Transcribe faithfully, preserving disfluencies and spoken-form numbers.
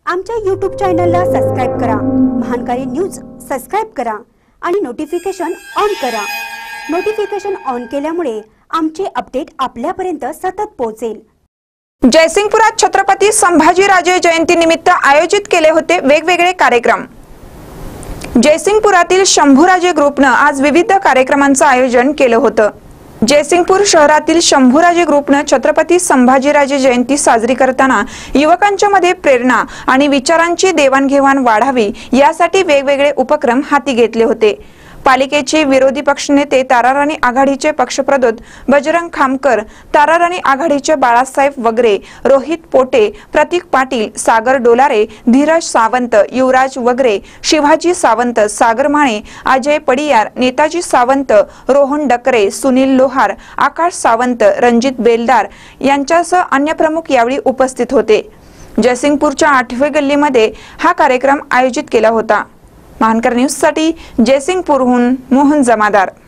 आमच्या यूट्यूब चॅनलला सबस्क्राइब करा, महानकारी न्यूज सबस्क्राइब करा आणि नोटिफिकेशन ऑन करा। नोटिफिकेशन ऑन केल्यामुळे आमचे अपडेट आपल्यापर्यंत सतत पोहोचेल। जयसिंगपुरात छत्रपती संभाजीराजे जयंती निमित्त आयोजित केले होते वेगवेगळे कार्यक्रम। जयसिंगपुरातील शंभूराजे ग्रुपने आज विविध कार्यक्रमांचे आयोजन केले होते। जयसिंगपूर शहरातील शंभूराजे ग्रुपने छत्रपती संभाजीराजे जयंती साजरी करताना युवकांच्या मध्ये प्रेरणा आणि विचारांची देवाणघेवाण वाढावी यासाठी वेगवेगळे उपक्रम हाती घेतले होते। पालिकेचे विरोधी पक्षनेते ताराराणी आघाडीचे पक्षप्रमुख बजरंग खामकर, ताराराणी आघाडीचे बाळासाहेब वगरे, रोहित पोटे, प्रतीक पाटील, सागर डोलारे, धीरज सावंत, युवराज वगरे, शिवाजी सावंत, सागर माळे, अजय पडियार, नेताजी सावंत, रोहन डकरे, सुनील लोहार, आकाश सावंत, रणजित बेलदार यांच्यासह अन्य प्रमुख यावेळी उपस्थित होते। जयसिंगपूरच्या आठवे गल्लीमध्ये हा कार्यक्रम आयोजित केला होता। महानकर न्यूज साठी जयसिंगपूरहून मोहन जमादार।